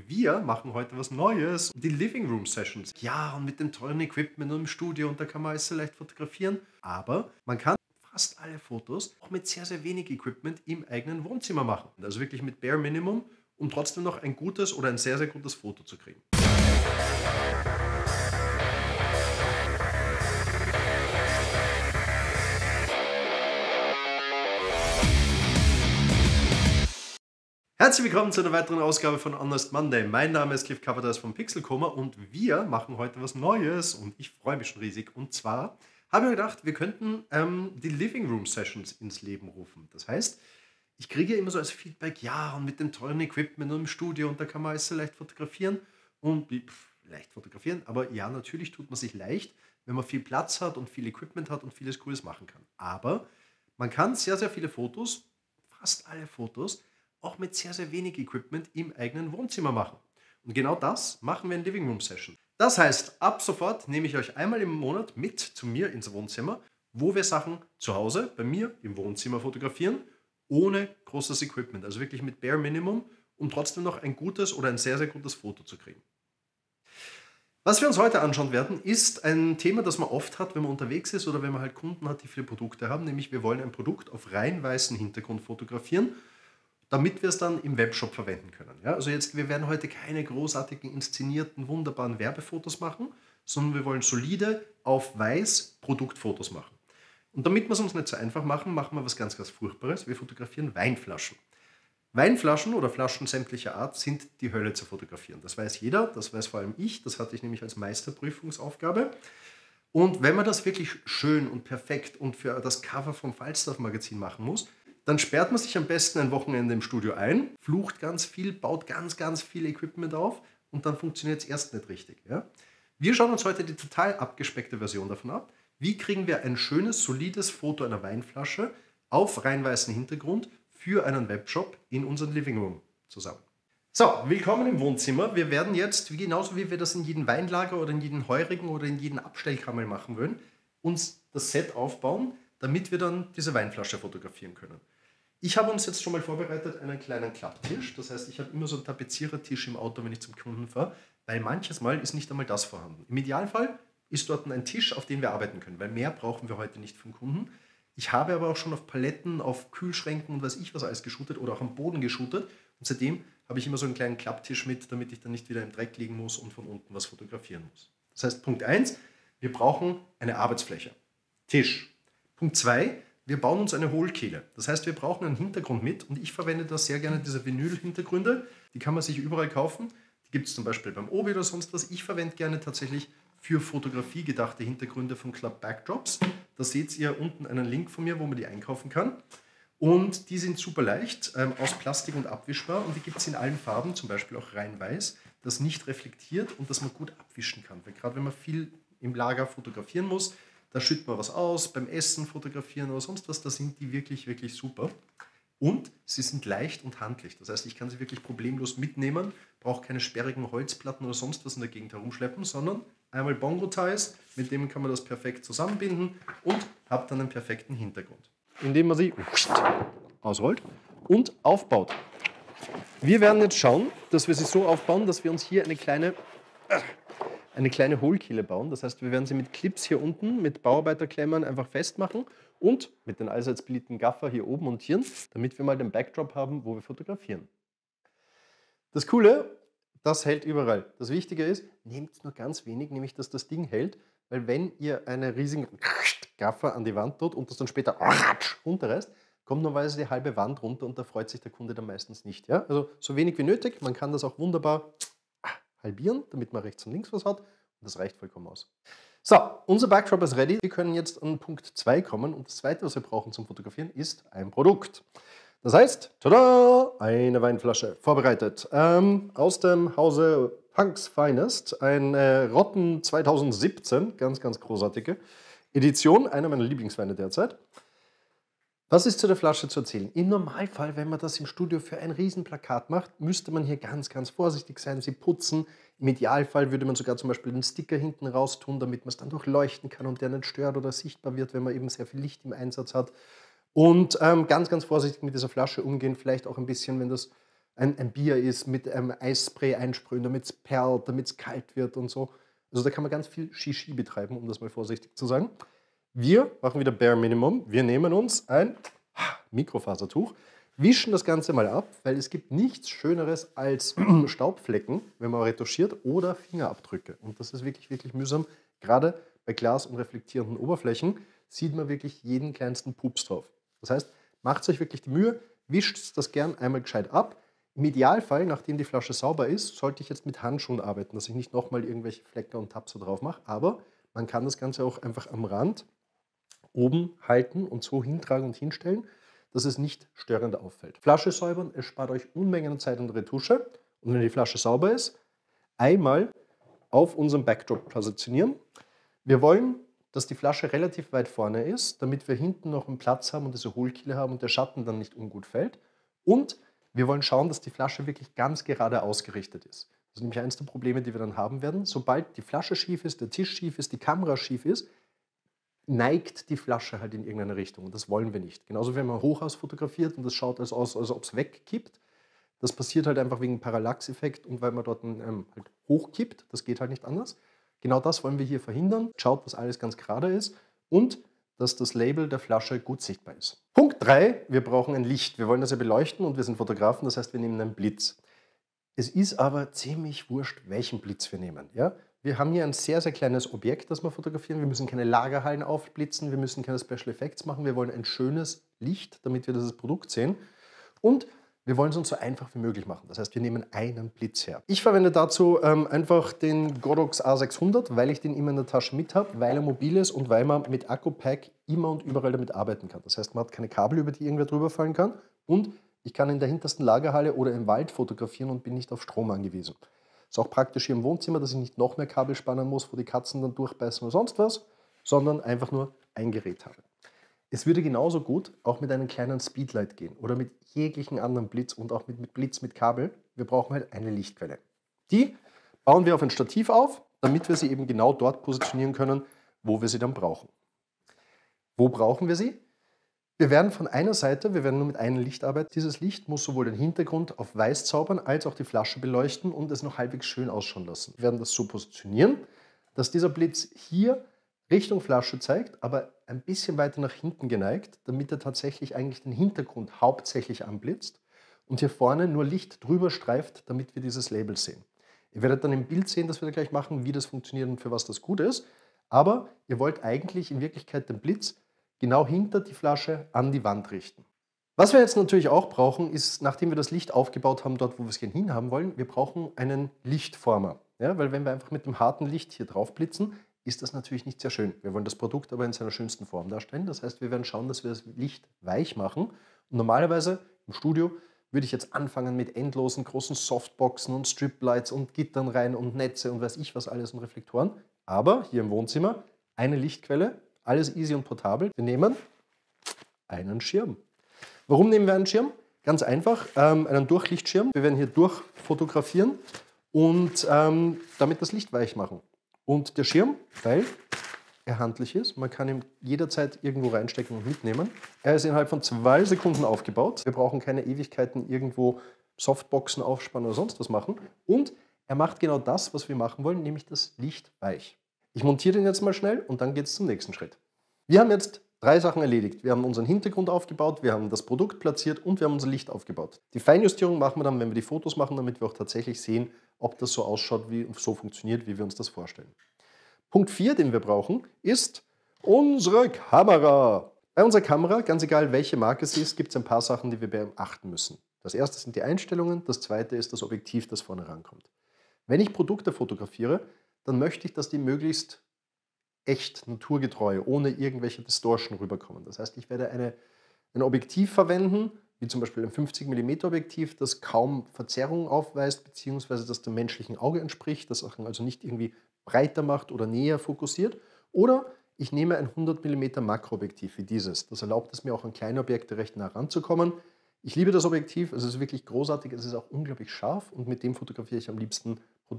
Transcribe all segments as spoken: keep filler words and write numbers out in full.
wir machen heute was Neues. Die Living Room Sessions. Ja, und mit dem tollen Equipment und im Studio und da kann man alles so leicht fotografieren. Aber man kann fast alle Fotos auch mit sehr, sehr wenig Equipment im eigenen Wohnzimmer machen. Also wirklich mit Bare Minimum, um trotzdem noch ein gutes oder ein sehr, sehr gutes Foto zu kriegen. Herzlich willkommen zu einer weiteren Ausgabe von Honest Monday. Mein Name ist Cliff Cavadass von Pixelcoma und wir machen heute was Neues und ich freue mich schon riesig. Und zwar haben wir gedacht, wir könnten ähm, die Living Room Sessions ins Leben rufen. Das heißt, ich kriege immer so als Feedback, ja, und mit dem tollen Equipment und im Studio und da kann man alles so leicht fotografieren. Und pff, leicht fotografieren, aber ja, natürlich tut man sich leicht, wenn man viel Platz hat und viel Equipment hat und vieles Cooles machen kann. Aber man kann sehr, sehr viele Fotos, fast alle Fotos, auch mit sehr, sehr wenig Equipment im eigenen Wohnzimmer machen. Und genau das machen wir in Living Room Session. Das heißt, ab sofort nehme ich euch einmal im Monat mit zu mir ins Wohnzimmer, wo wir Sachen zu Hause bei mir im Wohnzimmer fotografieren, ohne großes Equipment, also wirklich mit Bare Minimum, um trotzdem noch ein gutes oder ein sehr, sehr gutes Foto zu kriegen. Was wir uns heute anschauen werden, ist ein Thema, das man oft hat, wenn man unterwegs ist oder wenn man halt Kunden hat, die viele Produkte haben, nämlich wir wollen ein Produkt auf rein weißen Hintergrund fotografieren, damit wir es dann im Webshop verwenden können. Ja, also jetzt, wir werden heute keine großartigen, inszenierten, wunderbaren Werbefotos machen, sondern wir wollen solide, auf weiß Produktfotos machen. Und damit wir es uns nicht so einfach machen, machen wir was ganz, ganz Furchtbares. Wir fotografieren Weinflaschen. Weinflaschen oder Flaschen sämtlicher Art sind die Hölle zu fotografieren. Das weiß jeder, das weiß vor allem ich, das hatte ich nämlich als Meisterprüfungsaufgabe. Und wenn man das wirklich schön und perfekt und für das Cover vom Falstaff-Magazin machen muss, dann sperrt man sich am besten ein Wochenende im Studio ein, flucht ganz viel, baut ganz, ganz viel Equipment auf und dann funktioniert es erst nicht richtig. Ja? Wir schauen uns heute die total abgespeckte Version davon ab. Wie kriegen wir ein schönes, solides Foto einer Weinflasche auf rein weißen Hintergrund für einen Webshop in unseren Living Room zusammen. So, willkommen im Wohnzimmer. Wir werden jetzt, genauso wie wir das in jedem Weinlager oder in jedem Heurigen oder in jedem Abstellkammer machen würden, uns das Set aufbauen, damit wir dann diese Weinflasche fotografieren können. Ich habe uns jetzt schon mal vorbereitet einen kleinen Klapptisch. Das heißt, ich habe immer so einen Tapezierertisch im Auto, wenn ich zum Kunden fahre, weil manches Mal ist nicht einmal das vorhanden. Im Idealfall ist dort ein Tisch, auf dem wir arbeiten können, weil mehr brauchen wir heute nicht vom Kunden. Ich habe aber auch schon auf Paletten, auf Kühlschränken und weiß ich was alles geshootet oder auch am Boden geshootet. Und seitdem habe ich immer so einen kleinen Klapptisch mit, damit ich dann nicht wieder im Dreck liegen muss und von unten was fotografieren muss. Das heißt, Punkt eins, wir brauchen eine Arbeitsfläche. Tisch. Punkt zwei, wir bauen uns eine Hohlkehle. Das heißt, wir brauchen einen Hintergrund mit und ich verwende da sehr gerne diese Vinyl-Hintergründe. Die kann man sich überall kaufen. Die gibt es zum Beispiel beim Obi oder sonst was. Ich verwende gerne tatsächlich für Fotografie gedachte Hintergründe von Club Backdrops. Da seht ihr unten einen Link von mir, wo man die einkaufen kann. Und die sind super leicht, ähm, aus Plastik und abwischbar. Und die gibt es in allen Farben, zum Beispiel auch rein weiß, das nicht reflektiert und das man gut abwischen kann. Weil gerade wenn man viel im Lager fotografieren muss, da schüttet man was aus, beim Essen fotografieren oder sonst was, da sind die wirklich, wirklich super. Und sie sind leicht und handlich. Das heißt, ich kann sie wirklich problemlos mitnehmen, brauche keine sperrigen Holzplatten oder sonst was in der Gegend herumschleppen, sondern einmal Bongo-Ties, mit denen kann man das perfekt zusammenbinden und habe dann einen perfekten Hintergrund. Indem man sie ausrollt und aufbaut. Wir werden jetzt schauen, dass wir sie so aufbauen, dass wir uns hier eine kleine... eine kleine Hohlkehle bauen. Das heißt, wir werden sie mit Clips hier unten, mit Bauarbeiterklemmern einfach festmachen und mit den allseits beliebten Gaffer hier oben montieren, damit wir mal den Backdrop haben, wo wir fotografieren. Das Coole, das hält überall. Das Wichtige ist, nehmt nur ganz wenig, nämlich dass das Ding hält, weil wenn ihr einen riesigen Gaffer an die Wand tut und das dann später runterreißt, kommt normalerweise die halbe Wand runter und da freut sich der Kunde dann meistens nicht. Ja? Also so wenig wie nötig, man kann das auch wunderbar halbieren, damit man rechts und links was hat und das reicht vollkommen aus. So, unser Backdrop ist ready. Wir können jetzt an Punkt zwei kommen und das zweite, was wir brauchen zum Fotografieren, ist ein Produkt. Das heißt, tada, eine Weinflasche vorbereitet. Ähm, aus dem Hause Punk's Finest, ein äh, Rotten zwanzig siebzehn, ganz, ganz großartige Edition, einer meiner Lieblingsweine derzeit. Was ist zu der Flasche zu erzählen? Im Normalfall, wenn man das im Studio für ein Riesenplakat macht, müsste man hier ganz, ganz vorsichtig sein, sie putzen. Im Idealfall würde man sogar zum Beispiel den Sticker hinten raus tun, damit man es dann durchleuchten kann und der nicht stört oder sichtbar wird, wenn man eben sehr viel Licht im Einsatz hat. Und ähm, ganz, ganz vorsichtig mit dieser Flasche umgehen, vielleicht auch ein bisschen, wenn das ein, ein Bier ist, mit einem Eisspray einsprühen, damit es perlt, damit es kalt wird und so. Also da kann man ganz viel Shishi betreiben, um das mal vorsichtig zu sagen. Wir machen wieder Bare Minimum. Wir nehmen uns ein Mikrofasertuch, wischen das Ganze mal ab, weil es gibt nichts Schöneres als Staubflecken, wenn man retuschiert, oder Fingerabdrücke. Und das ist wirklich, wirklich mühsam. Gerade bei Glas- und reflektierenden Oberflächen sieht man wirklich jeden kleinsten Pups drauf. Das heißt, macht euch wirklich die Mühe, wischt das gern einmal gescheit ab. Im Idealfall, nachdem die Flasche sauber ist, sollte ich jetzt mit Handschuhen arbeiten, dass ich nicht nochmal irgendwelche Flecken und Tapser drauf mache. Aber man kann das Ganze auch einfach am Rand oben halten und so hintragen und hinstellen, dass es nicht störend auffällt. Flasche säubern, es spart euch Unmengen an Zeit und Retusche. Und wenn die Flasche sauber ist, einmal auf unserem Backdrop positionieren. Wir wollen, dass die Flasche relativ weit vorne ist, damit wir hinten noch einen Platz haben und diese Hohlkehle haben und der Schatten dann nicht ungut fällt. Und wir wollen schauen, dass die Flasche wirklich ganz gerade ausgerichtet ist. Das ist nämlich eines der Probleme, die wir dann haben werden. Sobald die Flasche schief ist, der Tisch schief ist, die Kamera schief ist, neigt die Flasche halt in irgendeine Richtung. Und das wollen wir nicht. Genauso wie wenn man Hochhaus fotografiert und das schaut also aus, als ob es wegkippt. Das passiert halt einfach wegen Parallax-Effekt und weil man dort ähm, halt hochkippt. Das geht halt nicht anders. Genau das wollen wir hier verhindern. Schaut, dass alles ganz gerade ist und dass das Label der Flasche gut sichtbar ist. Punkt drei, wir brauchen ein Licht. Wir wollen das ja beleuchten und wir sind Fotografen, das heißt, wir nehmen einen Blitz. Es ist aber ziemlich wurscht, welchen Blitz wir nehmen. Ja? Wir haben hier ein sehr, sehr kleines Objekt, das wir fotografieren. Wir müssen keine Lagerhallen aufblitzen, wir müssen keine Special Effects machen. Wir wollen ein schönes Licht, damit wir dieses Produkt sehen. Und wir wollen es uns so einfach wie möglich machen. Das heißt, wir nehmen einen Blitz her. Ich verwende dazu ähm, einfach den Godox A sechshundert, weil ich den immer in der Tasche mit habe, weil er mobil ist und weil man mit Akku-Pack immer und überall damit arbeiten kann. Das heißt, man hat keine Kabel, über die irgendwer drüber fallen kann. Und ich kann in der hintersten Lagerhalle oder im Wald fotografieren und bin nicht auf Strom angewiesen. Ist auch praktisch hier im Wohnzimmer, dass ich nicht noch mehr Kabel spannen muss, wo die Katzen dann durchbeißen oder sonst was, sondern einfach nur ein Gerät habe. Es würde genauso gut auch mit einem kleinen Speedlight gehen oder mit jeglichen anderen Blitz und auch mit, mit Blitz mit Kabel. Wir brauchen halt eine Lichtquelle. Die bauen wir auf ein Stativ auf, damit wir sie eben genau dort positionieren können, wo wir sie dann brauchen. Wo brauchen wir sie? Wir werden von einer Seite, wir werden nur mit einem Licht arbeiten. Dieses Licht muss sowohl den Hintergrund auf weiß zaubern, als auch die Flasche beleuchten und es noch halbwegs schön ausschauen lassen. Wir werden das so positionieren, dass dieser Blitz hier Richtung Flasche zeigt, aber ein bisschen weiter nach hinten geneigt, damit er tatsächlich eigentlich den Hintergrund hauptsächlich anblitzt und hier vorne nur Licht drüber streift, damit wir dieses Label sehen. Ihr werdet dann im Bild sehen, dass wir da gleich machen, wie das funktioniert und für was das gut ist, aber ihr wollt eigentlich in Wirklichkeit den Blitz genau hinter die Flasche an die Wand richten. Was wir jetzt natürlich auch brauchen, ist, nachdem wir das Licht aufgebaut haben, dort wo wir es gerne hinhaben wollen, wir brauchen einen Lichtformer. Ja, weil wenn wir einfach mit dem harten Licht hier drauf blitzen, ist das natürlich nicht sehr schön. Wir wollen das Produkt aber in seiner schönsten Form darstellen. Das heißt, wir werden schauen, dass wir das Licht weich machen. Und normalerweise im Studio würde ich jetzt anfangen mit endlosen großen Softboxen und Striplights und Gittern rein und Netze und weiß ich was alles und Reflektoren. Aber hier im Wohnzimmer eine Lichtquelle, alles easy und portabel. Wir nehmen einen Schirm. Warum nehmen wir einen Schirm? Ganz einfach, ähm, einen Durchlichtschirm. Wir werden hier durchfotografieren und ähm, damit das Licht weich machen. Und der Schirm, weil er handlich ist, man kann ihn jederzeit irgendwo reinstecken und mitnehmen. Er ist innerhalb von zwei Sekunden aufgebaut. Wir brauchen keine Ewigkeiten irgendwo Softboxen aufspannen oder sonst was machen. Und er macht genau das, was wir machen wollen, nämlich das Licht weich. Ich montiere den jetzt mal schnell und dann geht es zum nächsten Schritt. Wir haben jetzt drei Sachen erledigt. Wir haben unseren Hintergrund aufgebaut, wir haben das Produkt platziert und wir haben unser Licht aufgebaut. Die Feinjustierung machen wir dann, wenn wir die Fotos machen, damit wir auch tatsächlich sehen, ob das so ausschaut, wie so funktioniert, wie wir uns das vorstellen. Punkt vier, den wir brauchen, ist unsere Kamera. Bei unserer Kamera, ganz egal welche Marke sie ist, gibt es ein paar Sachen, die wir beachten müssen. Das erste sind die Einstellungen, das zweite ist das Objektiv, das vorne rankommt. Wenn ich Produkte fotografiere, dann möchte ich, dass die möglichst echt naturgetreu, ohne irgendwelche Distortion rüberkommen. Das heißt, ich werde eine, ein Objektiv verwenden, wie zum Beispiel ein fünfzig Millimeter Objektiv, das kaum Verzerrung aufweist, beziehungsweise das dem menschlichen Auge entspricht, das Sachen also nicht irgendwie breiter macht oder näher fokussiert. Oder ich nehme ein hundert Millimeter Makroobjektiv wie dieses. Das erlaubt es mir auch an kleine Objekte recht nah ranzukommen. Ich liebe das Objektiv, es ist wirklich großartig, es ist auch unglaublich scharf und mit dem fotografiere ich am liebsten Produkte.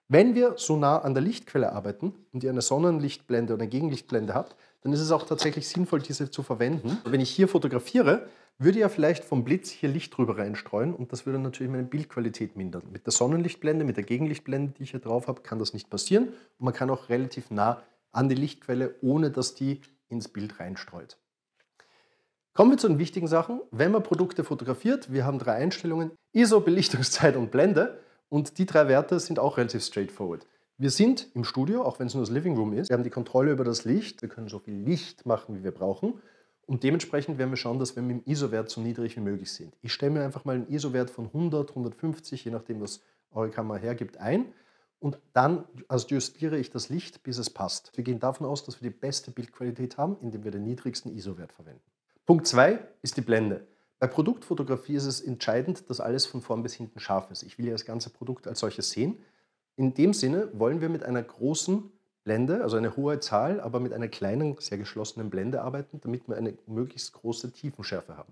Wenn wir so nah an der Lichtquelle arbeiten und ihr eine Sonnenlichtblende oder eine Gegenlichtblende habt, dann ist es auch tatsächlich sinnvoll, diese zu verwenden. Wenn ich hier fotografiere, würde ja vielleicht vom Blitz hier Licht drüber reinstreuen und das würde natürlich meine Bildqualität mindern. Mit der Sonnenlichtblende, mit der Gegenlichtblende, die ich hier drauf habe, kann das nicht passieren und man kann auch relativ nah an die Lichtquelle, ohne dass die ins Bild reinstreut. Kommen wir zu den wichtigen Sachen. Wenn man Produkte fotografiert, wir haben drei Einstellungen: I S O, Belichtungszeit und Blende. Und die drei Werte sind auch relativ straightforward. Wir sind im Studio, auch wenn es nur das Living Room ist. Wir haben die Kontrolle über das Licht. Wir können so viel Licht machen, wie wir brauchen. Und dementsprechend werden wir schauen, dass wir mit dem I S O-Wert so niedrig wie möglich sind. Ich stelle mir einfach mal einen I S O-Wert von hundert, hundertfünfzig, je nachdem, was eure Kamera hergibt, ein. Und dann justiere ich das Licht, bis es passt. Wir gehen davon aus, dass wir die beste Bildqualität haben, indem wir den niedrigsten I S O-Wert verwenden. Punkt zwei ist die Blende. Bei Produktfotografie ist es entscheidend, dass alles von vorn bis hinten scharf ist. Ich will ja das ganze Produkt als solches sehen. In dem Sinne wollen wir mit einer großen Blende, also eine hohe Zahl, aber mit einer kleinen, sehr geschlossenen Blende arbeiten, damit wir eine möglichst große Tiefenschärfe haben.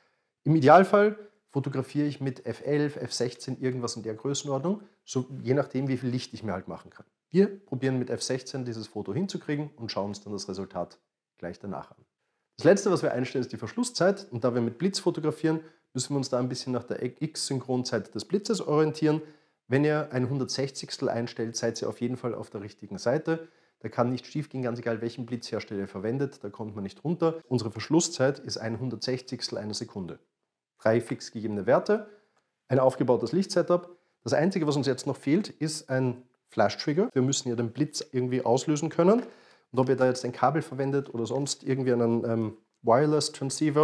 Im Idealfall fotografiere ich mit F elf, F sechzehn, irgendwas in der Größenordnung, so je nachdem, wie viel Licht ich mir halt machen kann. Wir probieren mit F sechzehn dieses Foto hinzukriegen und schauen uns dann das Resultat gleich danach an. Das letzte, was wir einstellen, ist die Verschlusszeit. Und da wir mit Blitz fotografieren, müssen wir uns da ein bisschen nach der X-Synchronzeit des Blitzes orientieren. Wenn ihr ein hundertsechzigstel einstellt, seid ihr auf jeden Fall auf der richtigen Seite. Da kann nicht schief gehen, ganz egal welchen Blitzhersteller ihr verwendet, da kommt man nicht runter. Unsere Verschlusszeit ist ein hundertsechzigstel einer Sekunde. Drei fix gegebene Werte, ein aufgebautes Lichtsetup. Das Einzige, was uns jetzt noch fehlt, ist ein Flash-Trigger. Wir müssen ja den Blitz irgendwie auslösen können. Und ob ihr da jetzt ein Kabel verwendet oder sonst irgendwie einen ähm, Wireless Transceiver,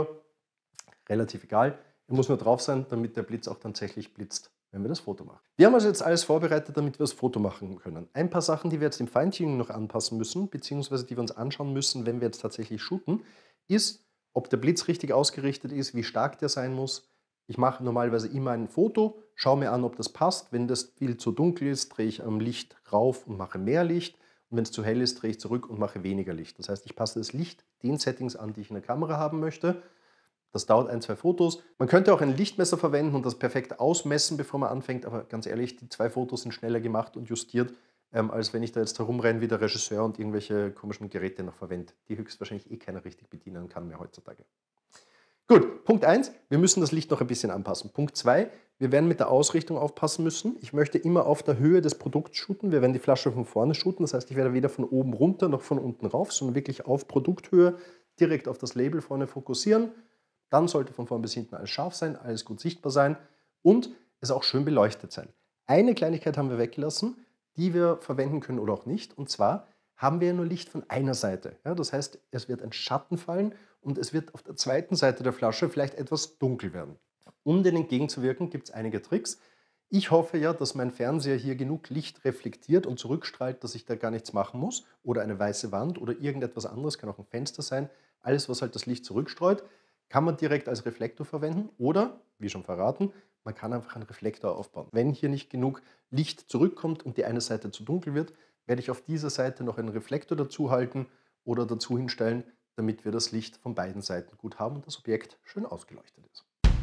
relativ egal. Er muss nur drauf sein, damit der Blitz auch tatsächlich blitzt, wenn wir das Foto machen. Wir haben also jetzt alles vorbereitet, damit wir das Foto machen können. Ein paar Sachen, die wir jetzt im Feintuning noch anpassen müssen, beziehungsweise die wir uns anschauen müssen, wenn wir jetzt tatsächlich shooten, ist, ob der Blitz richtig ausgerichtet ist, wie stark der sein muss. Ich mache normalerweise immer ein Foto, schaue mir an, ob das passt. Wenn das viel zu dunkel ist, drehe ich am Licht rauf und mache mehr Licht. Und wenn es zu hell ist, drehe ich zurück und mache weniger Licht. Das heißt, ich passe das Licht den Settings an, die ich in der Kamera haben möchte. Das dauert ein, zwei Fotos. Man könnte auch ein Lichtmesser verwenden und das perfekt ausmessen, bevor man anfängt. Aber ganz ehrlich, die zwei Fotos sind schneller gemacht und justiert, ähm, als wenn ich da jetzt herumrenne wie der Regisseur und irgendwelche komischen Geräte noch verwende, die höchstwahrscheinlich eh keiner richtig bedienen kann mehr heutzutage. Gut, Punkt eins, wir müssen das Licht noch ein bisschen anpassen. Punkt zwei, wir werden mit der Ausrichtung aufpassen müssen. Ich möchte immer auf der Höhe des Produkts shooten. Wir werden die Flasche von vorne shooten. Das heißt, ich werde weder von oben runter noch von unten rauf, sondern wirklich auf Produkthöhe, direkt auf das Label vorne fokussieren. Dann sollte von vorn bis hinten alles scharf sein, alles gut sichtbar sein und es auch schön beleuchtet sein. Eine Kleinigkeit haben wir weggelassen, die wir verwenden können oder auch nicht. Und zwar haben wir ja nur Licht von einer Seite. Ja, das heißt, es wird ein Schatten fallen und es wird auf der zweiten Seite der Flasche vielleicht etwas dunkel werden. Um dem entgegenzuwirken, gibt es einige Tricks. Ich hoffe ja, dass mein Fernseher hier genug Licht reflektiert und zurückstrahlt, dass ich da gar nichts machen muss. Oder eine weiße Wand oder irgendetwas anderes, kann auch ein Fenster sein. Alles, was halt das Licht zurückstreut, kann man direkt als Reflektor verwenden. Oder, wie schon verraten, man kann einfach einen Reflektor aufbauen. Wenn hier nicht genug Licht zurückkommt und die eine Seite zu dunkel wird, werde ich auf dieser Seite noch einen Reflektor dazu halten oder dazu hinstellen, damit wir das Licht von beiden Seiten gut haben und das Objekt schön ausgeleuchtet ist.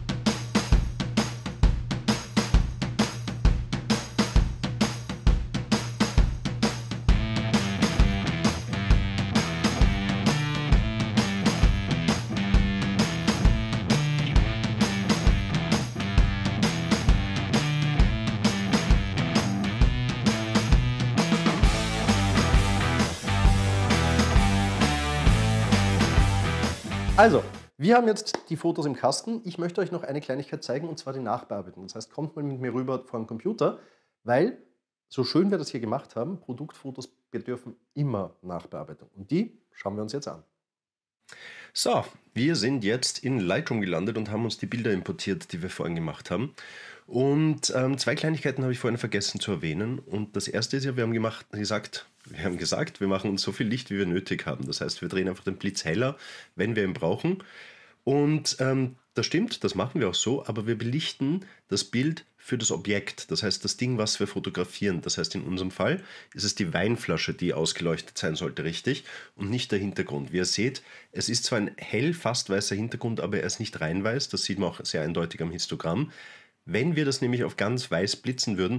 Also, wir haben jetzt die Fotos im Kasten. Ich möchte euch noch eine Kleinigkeit zeigen, und zwar die Nachbearbeitung. Das heißt, kommt mal mit mir rüber vor den Computer, weil, so schön wir das hier gemacht haben, Produktfotos bedürfen immer Nachbearbeitung. Und die schauen wir uns jetzt an. So, wir sind jetzt in Lightroom gelandet und haben uns die Bilder importiert, die wir vorhin gemacht haben. Und ähm, zwei Kleinigkeiten habe ich vorhin vergessen zu erwähnen. Und das erste ist ja, wir haben gemacht, gesagt, wir haben gesagt, wir machen uns so viel Licht, wie wir nötig haben. Das heißt, wir drehen einfach den Blitz heller, wenn wir ihn brauchen. Und ähm, das stimmt, das machen wir auch so, aber wir belichten das Bild für das Objekt. Das heißt, das Ding, was wir fotografieren. Das heißt, in unserem Fall ist es die Weinflasche, die ausgeleuchtet sein sollte, richtig, und nicht der Hintergrund. Wie ihr seht, es ist zwar ein hell, fast weißer Hintergrund, aber er ist nicht rein weiß. Das sieht man auch sehr eindeutig am Histogramm. Wenn wir das nämlich auf ganz weiß blitzen würden,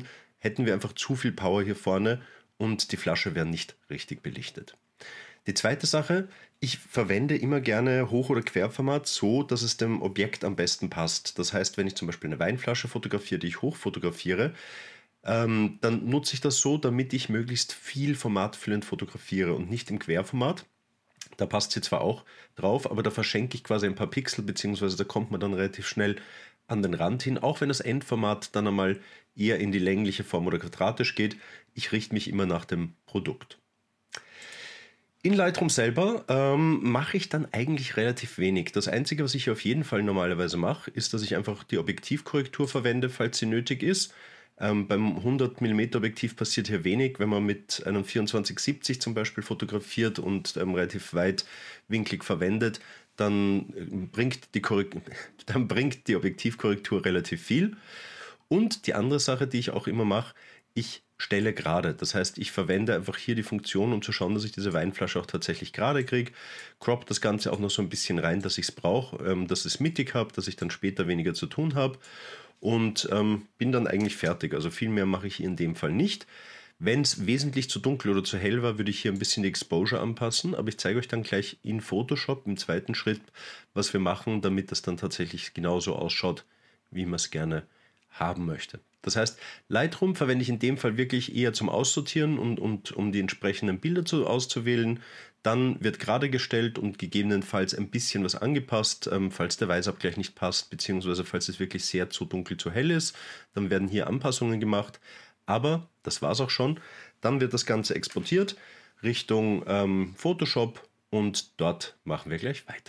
hätten wir einfach zu viel Power hier vorne und die Flasche wäre nicht richtig belichtet. Die zweite Sache, ich verwende immer gerne Hoch- oder Querformat so, dass es dem Objekt am besten passt. Das heißt, wenn ich zum Beispiel eine Weinflasche fotografiere, die ich hoch fotografiere, ähm, dann nutze ich das so, damit ich möglichst viel formatfüllend fotografiere und nicht im Querformat. Da passt sie zwar auch drauf, aber da verschenke ich quasi ein paar Pixel, beziehungsweise da kommt man dann relativ schnell an den Rand hin, auch wenn das Endformat dann einmal eher in die längliche Form oder quadratisch geht. Ich richte mich immer nach dem Produkt. In Lightroom selber ähm, mache ich dann eigentlich relativ wenig. Das Einzige, was ich auf jeden Fall normalerweise mache, ist, dass ich einfach die Objektivkorrektur verwende, falls sie nötig ist. Ähm, beim hundert Millimeter Objektiv passiert hier wenig. Wenn man mit einem vierundzwanzig siebzig zum Beispiel fotografiert und ähm, relativ weitwinklig verwendet, dann bringt, die dann bringt die Objektivkorrektur relativ viel. Und die andere Sache, die ich auch immer mache, ich stelle gerade. Das heißt, ich verwende einfach hier die Funktion, um zu schauen, dass ich diese Weinflasche auch tatsächlich gerade kriege. Crop das Ganze auch noch so ein bisschen rein, dass ich es brauche, ähm, dass ich es mittig habe, dass ich dann später weniger zu tun habe. Und ähm, bin dann eigentlich fertig. Also viel mehr mache ich hier in dem Fall nicht. Wenn es wesentlich zu dunkel oder zu hell war, würde ich hier ein bisschen die Exposure anpassen. Aber ich zeige euch dann gleich in Photoshop im zweiten Schritt, was wir machen, damit das dann tatsächlich genauso ausschaut, wie man es gerne haben möchte. Das heißt, Lightroom verwende ich in dem Fall wirklich eher zum Aussortieren und, und um die entsprechenden Bilder zu, auszuwählen. Dann wird gerade gestellt und gegebenenfalls ein bisschen was angepasst, ähm, falls der Weißabgleich nicht passt, beziehungsweise falls es wirklich sehr zu dunkel, zu hell ist. Dann werden hier Anpassungen gemacht. Aber das war es auch schon. Dann wird das Ganze exportiert Richtung ähm, Photoshop und dort machen wir gleich weiter.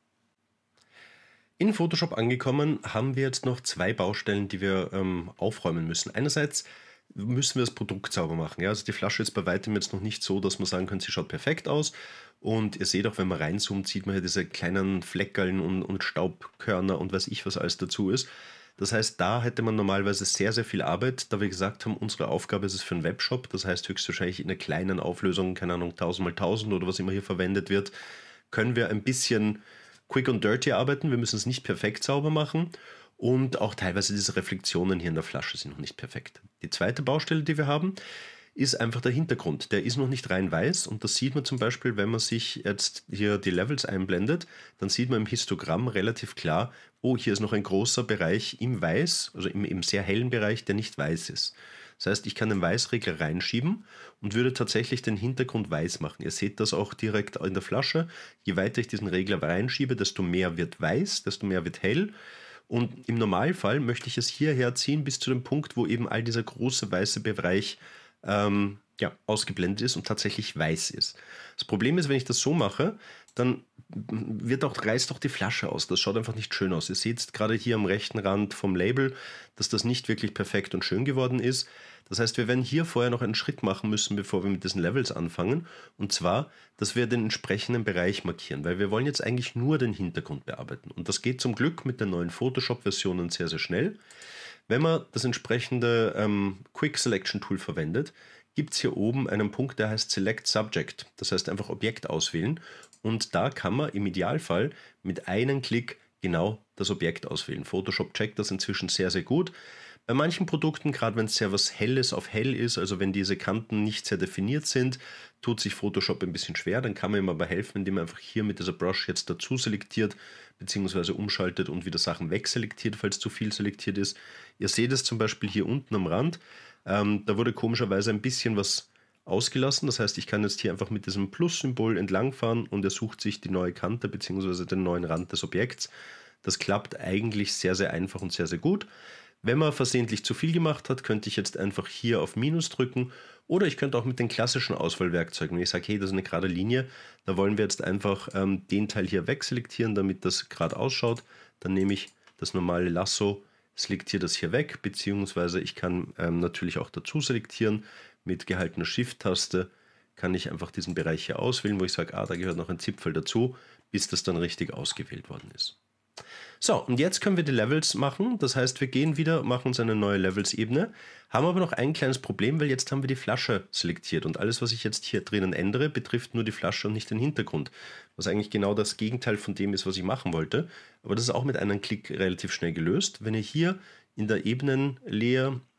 In Photoshop angekommen haben wir jetzt noch zwei Baustellen, die wir ähm, aufräumen müssen. Einerseits müssen wir das Produkt sauber machen. Ja? Also die Flasche ist bei weitem jetzt noch nicht so, dass man sagen kann, sie schaut perfekt aus. Und ihr seht auch, wenn man reinzoomt, sieht man hier diese kleinen Fleckerln und, und Staubkörner und weiß ich, was alles dazu ist. Das heißt, da hätte man normalerweise sehr, sehr viel Arbeit, da wir gesagt haben, unsere Aufgabe ist es für einen Webshop. Das heißt, höchstwahrscheinlich in einer kleinen Auflösung, keine Ahnung, tausend mal tausend oder was immer hier verwendet wird, können wir ein bisschen quick und dirty arbeiten. Wir müssen es nicht perfekt sauber machen und auch teilweise diese Reflexionen hier in der Flasche sind noch nicht perfekt. Die zweite Baustelle, die wir haben, ist einfach der Hintergrund. Der ist noch nicht rein weiß und das sieht man zum Beispiel, wenn man sich jetzt hier die Levels einblendet, dann sieht man im Histogramm relativ klar, oh, hier ist noch ein großer Bereich im Weiß, also im, im sehr hellen Bereich, der nicht weiß ist. Das heißt, ich kann den Weißregler reinschieben und würde tatsächlich den Hintergrund weiß machen. Ihr seht das auch direkt in der Flasche. Je weiter ich diesen Regler reinschiebe, desto mehr wird weiß, desto mehr wird hell. Und im Normalfall möchte ich es hierher ziehen bis zu dem Punkt, wo eben all dieser große weiße Bereich ähm, ja, ausgeblendet ist und tatsächlich weiß ist. Das Problem ist, wenn ich das so mache, dann wird auch, reißt auch die Flasche aus. Das schaut einfach nicht schön aus. Ihr seht gerade hier am rechten Rand vom Label, dass das nicht wirklich perfekt und schön geworden ist. Das heißt, wir werden hier vorher noch einen Schritt machen müssen, bevor wir mit diesen Levels anfangen. Und zwar, dass wir den entsprechenden Bereich markieren, weil wir wollen jetzt eigentlich nur den Hintergrund bearbeiten. Und das geht zum Glück mit den neuen Photoshop-Versionen sehr, sehr schnell. Wenn man das entsprechende ähm, Quick Selection Tool verwendet, gibt es hier oben einen Punkt, der heißt Select Subject. Das heißt einfach Objekt auswählen. Und da kann man im Idealfall mit einem Klick genau das Objekt auswählen. Photoshop checkt das inzwischen sehr, sehr gut. Bei manchen Produkten, gerade wenn es sehr was Helles auf Hell ist, also wenn diese Kanten nicht sehr definiert sind, tut sich Photoshop ein bisschen schwer. Dann kann man ihm aber helfen, indem man einfach hier mit dieser Brush jetzt dazu selektiert, beziehungsweise umschaltet und wieder Sachen wegselektiert, falls zu viel selektiert ist. Ihr seht es zum Beispiel hier unten am Rand. Ähm, da wurde komischerweise ein bisschen was ausgelassen. Das heißt, ich kann jetzt hier einfach mit diesem Plus-Symbol entlangfahren und er sucht sich die neue Kante bzw. den neuen Rand des Objekts. Das klappt eigentlich sehr, sehr einfach und sehr, sehr gut. Wenn man versehentlich zu viel gemacht hat, könnte ich jetzt einfach hier auf Minus drücken oder ich könnte auch mit den klassischen Auswahlwerkzeugen, wenn ich sage, hey, das ist eine gerade Linie, da wollen wir jetzt einfach ähm, den Teil hier wegselektieren, damit das gerade ausschaut. Dann nehme ich das normale Lasso, selektiere das hier weg, beziehungsweise ich kann ähm, natürlich auch dazu selektieren. Mit gehaltener Shift-Taste kann ich einfach diesen Bereich hier auswählen, wo ich sage, ah, da gehört noch ein Zipfel dazu, bis das dann richtig ausgewählt worden ist. So, und jetzt können wir die Levels machen. Das heißt, wir gehen wieder, machen uns eine neue Levels-Ebene, haben aber noch ein kleines Problem, weil jetzt haben wir die Flasche selektiert und alles, was ich jetzt hier drinnen ändere, betrifft nur die Flasche und nicht den Hintergrund. Was eigentlich genau das Gegenteil von dem ist, was ich machen wollte. Aber das ist auch mit einem Klick relativ schnell gelöst. Wenn ihr hier in der Ebenenlayer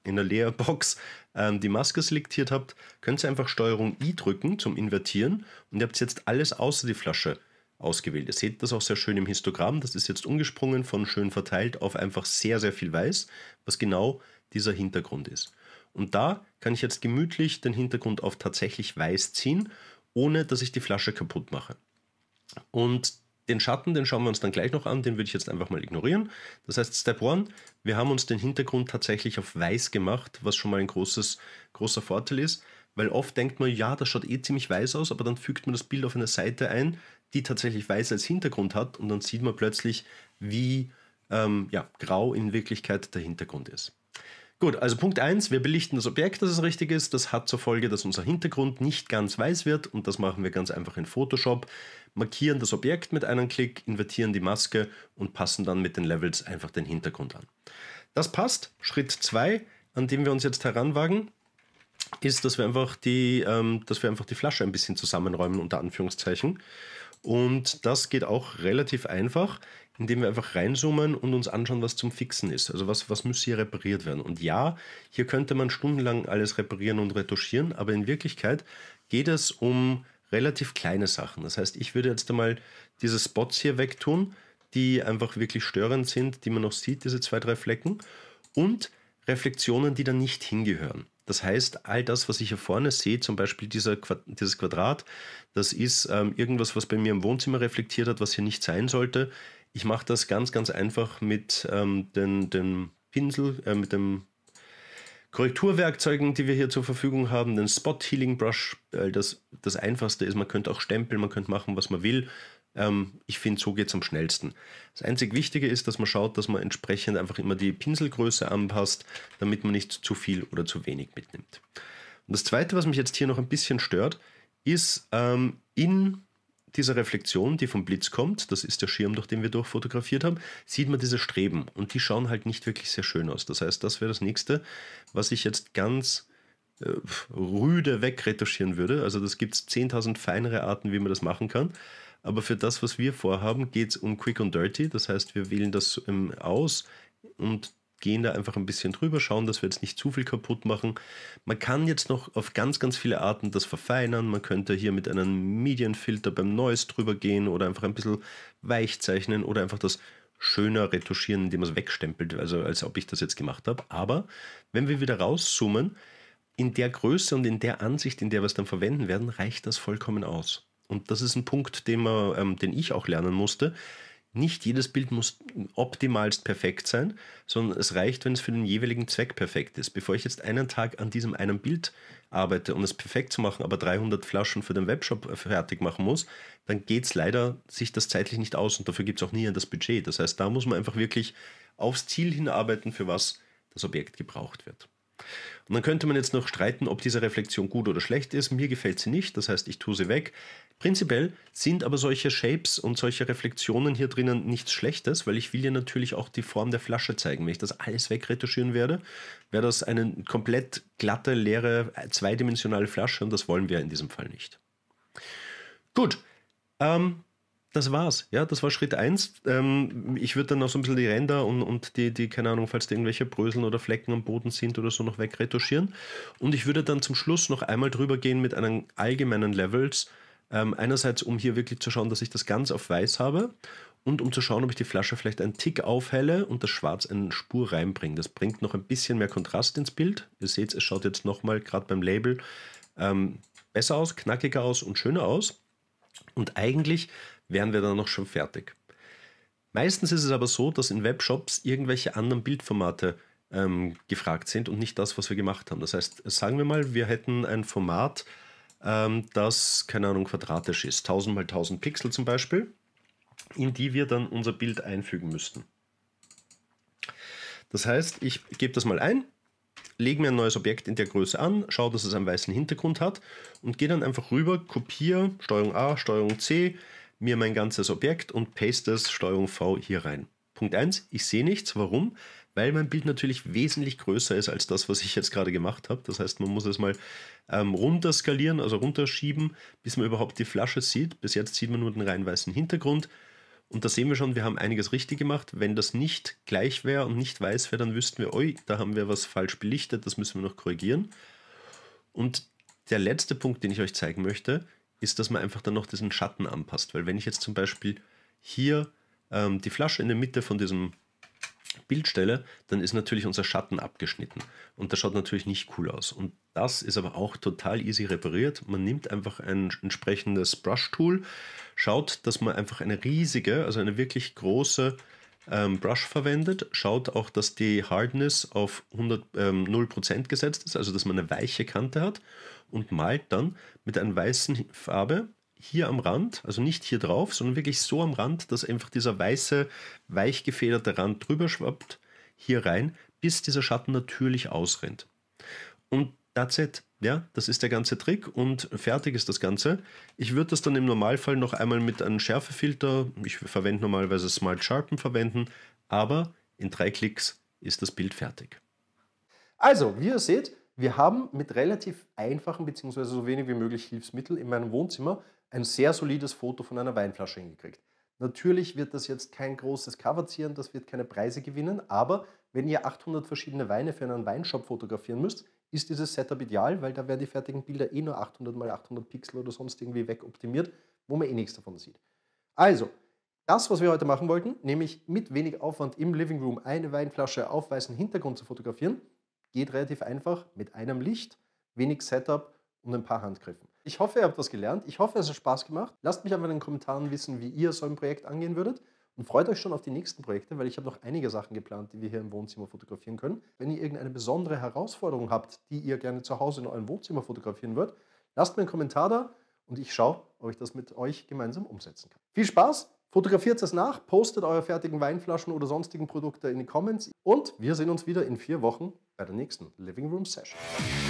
in der Leerbox ähm, die Maske selektiert habt, könnt ihr einfach Steuerung I drücken zum Invertieren und ihr habt jetzt alles außer die Flasche ausgewählt. Ihr seht das auch sehr schön im Histogramm. Das ist jetzt umgesprungen von schön verteilt auf einfach sehr, sehr viel weiß, was genau dieser Hintergrund ist. Und da kann ich jetzt gemütlich den Hintergrund auf tatsächlich weiß ziehen, ohne dass ich die Flasche kaputt mache. Und den Schatten, den schauen wir uns dann gleich noch an, den würde ich jetzt einfach mal ignorieren. Das heißt, Step eins, wir haben uns den Hintergrund tatsächlich auf weiß gemacht, was schon mal ein großes, großer Vorteil ist, weil oft denkt man, ja, das schaut eh ziemlich weiß aus, aber dann fügt man das Bild auf eine Seite ein, die tatsächlich weiß als Hintergrund hat und dann sieht man plötzlich, wie ähm, ja, grau in Wirklichkeit der Hintergrund ist. Gut, also Punkt eins, wir belichten das Objekt, dass es richtig ist. Das hat zur Folge, dass unser Hintergrund nicht ganz weiß wird und das machen wir ganz einfach in Photoshop. Markieren das Objekt mit einem Klick, invertieren die Maske und passen dann mit den Levels einfach den Hintergrund an. Das passt. Schritt zwei, an dem wir uns jetzt heranwagen, ist, dass wir einfach die, ähm, dass wir einfach die Flasche ein bisschen zusammenräumen, unter Anführungszeichen. Und das geht auch relativ einfach, indem wir einfach reinzoomen und uns anschauen, was zum Fixen ist. Also was, was muss hier repariert werden. Und ja, hier könnte man stundenlang alles reparieren und retuschieren, aber in Wirklichkeit geht es um relativ kleine Sachen. Das heißt, ich würde jetzt einmal diese Spots hier wegtun, die einfach wirklich störend sind, die man noch sieht, diese zwei, drei Flecken. Und Reflexionen, die da nicht hingehören. Das heißt, all das, was ich hier vorne sehe, zum Beispiel dieser, dieses Quadrat, das ist ähm, irgendwas, was bei mir im Wohnzimmer reflektiert hat, was hier nicht sein sollte. Ich mache das ganz, ganz einfach mit ähm, den, den Pinsel, äh, mit den Korrekturwerkzeugen, die wir hier zur Verfügung haben, den Spot Healing Brush. Äh, das, das Einfachste ist, man könnte auch stempeln, man könnte machen, was man will. Ähm, ich finde, so geht es am schnellsten. Das einzig Wichtige ist, dass man schaut, dass man entsprechend einfach immer die Pinselgröße anpasst, damit man nicht zu viel oder zu wenig mitnimmt. Und das Zweite, was mich jetzt hier noch ein bisschen stört, ist ähm, in dieser Reflexion, die vom Blitz kommt, das ist der Schirm, durch den wir durchfotografiert haben, sieht man diese Streben und die schauen halt nicht wirklich sehr schön aus. Das heißt, das wäre das Nächste, was ich jetzt ganz äh, rüde wegretuschieren würde. Also das gibt es zehntausend feinere Arten, wie man das machen kann. Aber für das, was wir vorhaben, geht es um Quick und Dirty. Das heißt, wir wählen das ähm, aus und gehen da einfach ein bisschen drüber, schauen, dass wir jetzt nicht zu viel kaputt machen. Man kann jetzt noch auf ganz, ganz viele Arten das verfeinern. Man könnte hier mit einem Medienfilter beim Noise drüber gehen oder einfach ein bisschen weich zeichnen oder einfach das schöner retuschieren, indem man es wegstempelt, also als ob ich das jetzt gemacht habe. Aber wenn wir wieder rauszoomen, in der Größe und in der Ansicht, in der wir es dann verwenden werden, reicht das vollkommen aus. Und das ist ein Punkt, den, man, ähm, den ich auch lernen musste. Nicht jedes Bild muss optimalst perfekt sein, sondern es reicht, wenn es für den jeweiligen Zweck perfekt ist. Bevor ich jetzt einen Tag an diesem einen Bild arbeite, um es perfekt zu machen, aber dreihundert Flaschen für den Webshop fertig machen muss, dann geht es leider sich das zeitlich nicht aus und dafür gibt es auch nie das Budget. Das heißt, da muss man einfach wirklich aufs Ziel hinarbeiten, für was das Objekt gebraucht wird. Und dann könnte man jetzt noch streiten, ob diese Reflexion gut oder schlecht ist. Mir gefällt sie nicht, das heißt, ich tue sie weg. Prinzipiell sind aber solche Shapes und solche Reflexionen hier drinnen nichts Schlechtes, weil ich will ja natürlich auch die Form der Flasche zeigen. Wenn ich das alles wegretuschieren werde, wäre das eine komplett glatte, leere, zweidimensionale Flasche und das wollen wir in diesem Fall nicht. Gut, ähm, das war's. Ja, das war Schritt eins. Ähm, ich würde dann noch so ein bisschen die Ränder und, und die, die, keine Ahnung, falls da irgendwelche Bröseln oder Flecken am Boden sind oder so, noch wegretuschieren. Und ich würde dann zum Schluss noch einmal drüber gehen mit einem allgemeinen Levels. Ähm, einerseits, um hier wirklich zu schauen, dass ich das ganz auf weiß habe und um zu schauen, ob ich die Flasche vielleicht einen Tick aufhelle und das Schwarz eine Spur reinbringe. Das bringt noch ein bisschen mehr Kontrast ins Bild. Ihr seht, es schaut jetzt nochmal, gerade beim Label, ähm, besser aus, knackiger aus und schöner aus. Und eigentlich wären wir dann noch schon fertig. Meistens ist es aber so, dass in Webshops irgendwelche anderen Bildformate ähm, gefragt sind und nicht das, was wir gemacht haben. Das heißt, sagen wir mal, wir hätten ein Format, ähm, das, keine Ahnung, quadratisch ist, tausend mal tausend Pixel zum Beispiel, in die wir dann unser Bild einfügen müssten. Das heißt, ich gebe das mal ein, lege mir ein neues Objekt in der Größe an, schaue, dass es einen weißen Hintergrund hat und gehe dann einfach rüber, kopiere, Steuerung A, Steuerung C, mir mein ganzes Objekt und paste es, Steuerung V, hier rein. Punkt eins, ich sehe nichts. Warum? Weil mein Bild natürlich wesentlich größer ist als das, was ich jetzt gerade gemacht habe. Das heißt, man muss es mal ähm, runter skalieren, also runterschieben, bis man überhaupt die Flasche sieht. Bis jetzt sieht man nur den rein weißen Hintergrund. Und da sehen wir schon, wir haben einiges richtig gemacht. Wenn das nicht gleich wäre und nicht weiß wäre, dann wüssten wir, oi, da haben wir was falsch belichtet, das müssen wir noch korrigieren. Und der letzte Punkt, den ich euch zeigen möchte, ist, dass man einfach dann noch diesen Schatten anpasst. Weil wenn ich jetzt zum Beispiel hier ähm, die Flasche in der Mitte von diesem Bild stelle, dann ist natürlich unser Schatten abgeschnitten. Und das schaut natürlich nicht cool aus. Und das ist aber auch total easy repariert. Man nimmt einfach ein entsprechendes Brush-Tool, schaut, dass man einfach eine riesige, also eine wirklich große ähm, Brush verwendet, schaut auch, dass die Hardness auf hundert, ähm, null Prozent gesetzt ist, also dass man eine weiche Kante hat und malt dann mit einer weißen Farbe hier am Rand, also nicht hier drauf, sondern wirklich so am Rand, dass einfach dieser weiße, weich gefederte Rand drüber schwappt, hier rein, bis dieser Schatten natürlich ausrennt. Und that's it. Ja, das ist der ganze Trick und fertig ist das Ganze. Ich würde das dann im Normalfall noch einmal mit einem Schärfefilter, ich verwende normalerweise Smart Sharpen verwenden, aber in drei Klicks ist das Bild fertig. Also, wie ihr seht, wir haben mit relativ einfachen bzw. so wenig wie möglich Hilfsmittel in meinem Wohnzimmer ein sehr solides Foto von einer Weinflasche hingekriegt. Natürlich wird das jetzt kein großes Cover ziehen, das wird keine Preise gewinnen, aber wenn ihr achthundert verschiedene Weine für einen Weinshop fotografieren müsst, ist dieses Setup ideal, weil da werden die fertigen Bilder eh nur achthundert mal achthundert Pixel oder sonst irgendwie wegoptimiert, wo man eh nichts davon sieht. Also, das, was wir heute machen wollten, nämlich mit wenig Aufwand im Living Room eine Weinflasche auf weißem Hintergrund zu fotografieren, geht relativ einfach mit einem Licht, wenig Setup und ein paar Handgriffen. Ich hoffe, ihr habt was gelernt. Ich hoffe, es hat Spaß gemacht. Lasst mich einfach in den Kommentaren wissen, wie ihr so ein Projekt angehen würdet. Und freut euch schon auf die nächsten Projekte, weil ich habe noch einige Sachen geplant, die wir hier im Wohnzimmer fotografieren können. Wenn ihr irgendeine besondere Herausforderung habt, die ihr gerne zu Hause in eurem Wohnzimmer fotografieren wollt, lasst mir einen Kommentar da und ich schaue, ob ich das mit euch gemeinsam umsetzen kann. Viel Spaß, fotografiert es nach, postet eure fertigen Weinflaschen oder sonstigen Produkte in die Comments und wir sehen uns wieder in vier Wochen bei der nächsten Living Room Session.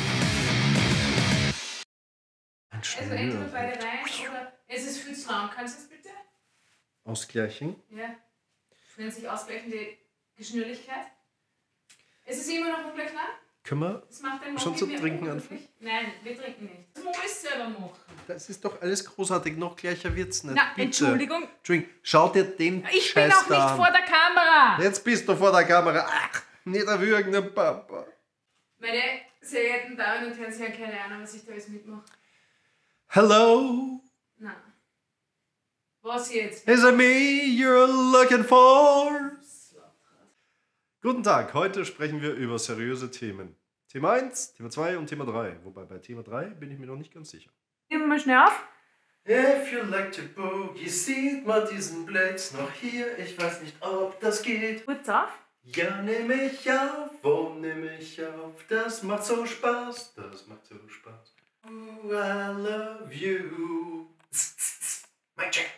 Also entweder beide rein oder es ist viel zu lang. Kannst du es bitte? Ausgleichen. Ja. Das nennt sich ausgleichende Geschnürlichkeit. Es ist immer noch ungleich lang. Können wir Das macht den schon Mochi zu mir trinken unglücklich. Nein, wir trinken nicht. Das muss ich selber machen. Das ist doch alles großartig, noch gleicher wird's nicht. Na, Bitte. Entschuldigung. Entschuldigung, schau dir den Ich bin Scheiß auch nicht da an. vor der Kamera. Jetzt bist du vor der Kamera. Ach, nicht erwürgen, der Papa. Meine sehr geehrten Damen und Herren, Sie haben keine Ahnung, was ich da alles mitmache. Hello, Nein. Was jetzt? is it me you're looking for? Guten Tag, heute sprechen wir über seriöse Themen. Thema eins, Thema zwei und Thema drei. Wobei bei Thema drei bin ich mir noch nicht ganz sicher. Nimm mal schnell auf. If you like to boogie, sieht man diesen Blitz noch hier. Ich weiß nicht, ob das geht. Kurz auf. Ja, nimm mich auf, wo nimm mich auf? Das macht so Spaß, das macht so Spaß. Ooh, I love you. Mic check.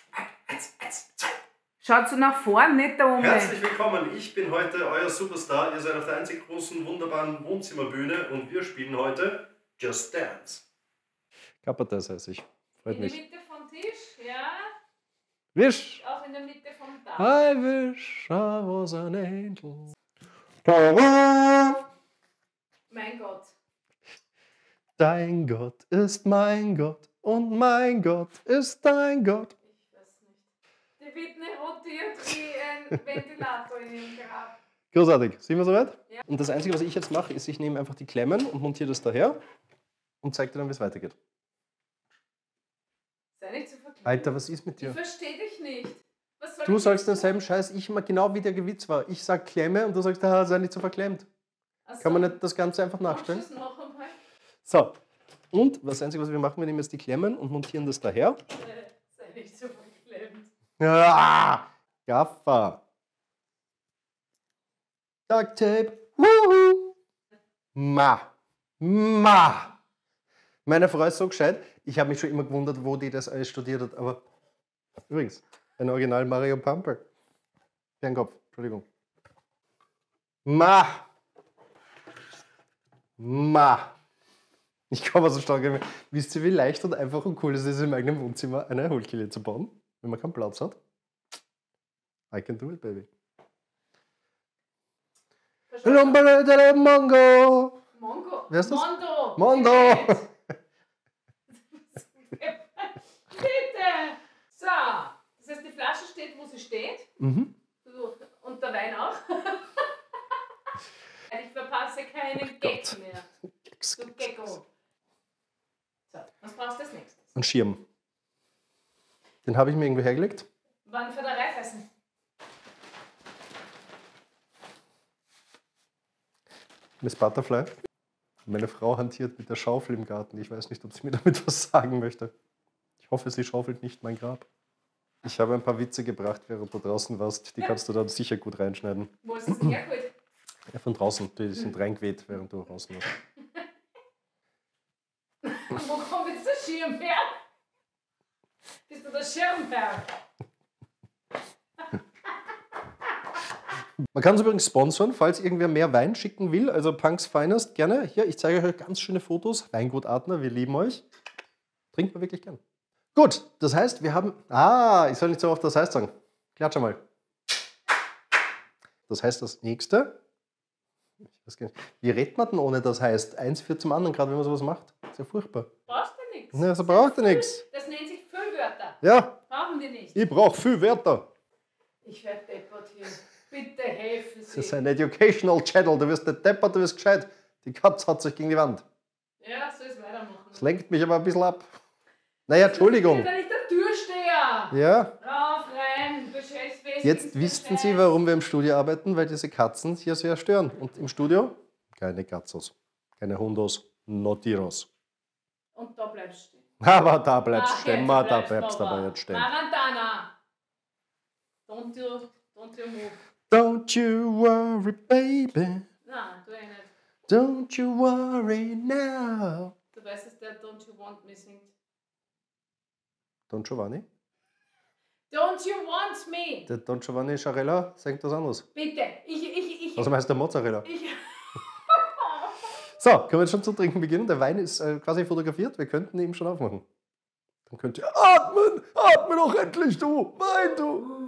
Schaut so nach vorn, nicht da oben. Herzlich willkommen, ich bin heute euer Superstar. Ihr seid auf der einzig großen, wunderbaren Wohnzimmerbühne und wir spielen heute Just Dance. Kapatas heiße ich. Freut In der mich. Mitte vom Tisch, ja. Wish, Auch in der Mitte vom Dach. I wish I was an angel. Mein Gott. Dein Gott ist mein Gott und mein Gott ist dein Gott. Ich weiß nicht. Die Whitney rotiert wie ein Ventilator in ihrem Grab. Großartig. Sind wir soweit? Ja. Und das Einzige, was ich jetzt mache, ist, ich nehme einfach die Klemmen und montiere das daher und zeige dir dann, wie es weitergeht. Sei nicht zu verklemmt. Alter, was ist mit Ich dir? verstehe dich nicht. Was soll Du ich sagst jetzt denselben Scheiß, ich immer genau wie der Gewitz war. Ich sag Klemme und du sagst, ah, sei nicht so verklemmt. tun? Ach Kann man so. nicht das Ganze einfach Machst du nachstellen? es noch einmal? So. Und das Einzige, was wir machen, wir nehmen jetzt die Klemmen und montieren das daher. Äh, Sei nicht so verklemmt. Ah, Gaffer. Duct Tape. Wuhu. Ma. Ma. Meine Frau ist so gescheit. Ich habe mich schon immer gewundert, wo die das alles studiert hat. Aber übrigens, ein Original Mario Pumper. Fernkopf, Entschuldigung. Ma. Ma. Ich komme so stark. Wisst ihr, wie leicht und einfach und cool es ist, im eigenen Wohnzimmer eine Hohlkehle zu bauen, wenn man keinen Platz hat? I can do it, baby. Lumbere Mongo. Mongo. Wer ist das? Mondo. Mondo. Bitte. So. Das heißt, die Flasche steht sie steht. Mhm. So, und der Wein auch. Ich verpasse keinen Gag Gott. mehr. Gex, Du Gex, Gecko. Gex. So, was brauchst du als nächstes? Ein Schirm. Den habe ich mir irgendwo hergelegt. Wann für der Reifeisen? Miss Butterfly. Meine Frau hantiert mit der Schaufel im Garten. Ich weiß nicht, ob sie mir damit was sagen möchte. Ich hoffe, sie schaufelt nicht mein Grab. Ich habe ein paar Witze gebracht, während du draußen warst. Die kannst du dann sicher gut reinschneiden. Wo ist das denn hergeholt? Ja, von draußen. Die sind reingeweht, während du draußen warst. Wo kommt jetzt der Schirm her? Bist du der Schirmherr? Man kann es übrigens sponsern, falls irgendwer mehr Wein schicken will. Also Punks Finest, gerne. Hier, ich zeige euch ganz schöne Fotos. Weingut Adner, wir lieben euch. Trinkt man wirklich gern. Gut, das heißt, wir haben... Ah, ich soll nicht so oft das heißt sagen. Klatsch mal. Das heißt, das nächste... Ich weiß gar nicht. Wie redet man denn ohne das heißt? Eins führt zum anderen, gerade wenn man sowas macht. Ist ja furchtbar. Brauchst du nichts. Na, so braucht ihr nichts. Das nennt sich Füllwörter. Ja, Brauchen wir nicht. ich brauche viel Wörter. Ich werde deppert hier. Bitte helfen Das Sie. ist ein Educational Channel. Du wirst nicht deppert, du wirst gescheit. Die Katze hat sich gegen die Wand. Ja, soll es weitermachen. Das lenkt mich aber ein bisschen ab. Naja, Entschuldigung. Ich bin ja nicht der Türsteher. Ja, Rauf, rein, Bescheid, jetzt wissen Sie, warum wir im Studio arbeiten, weil diese Katzen hier sehr stören. Und im Studio keine Katzos, keine Hundos, no Tiros. Und da bleibst du stehen. Aber da bleibst du Ach, stehen, jetzt ma, da bleibst bleibst du aber. aber jetzt stehen. Marantana. Don't you, don't you move. Don't you worry, baby. Nein, tu eh nicht. Don't you worry now. Du weißt, dass der Don't You Want Me singt. Don Giovanni? Don't You Want Me. Der Don Giovanni Scharella singt was anderes. Bitte. Ich, ich, ich. Was heißt der Mozzarella? ich So, können wir jetzt schon zu trinken beginnen? Der Wein ist äh, quasi fotografiert. Wir könnten ihn schon aufmachen. Dann könnt ihr atmen. Atme doch endlich, du. Wein, du.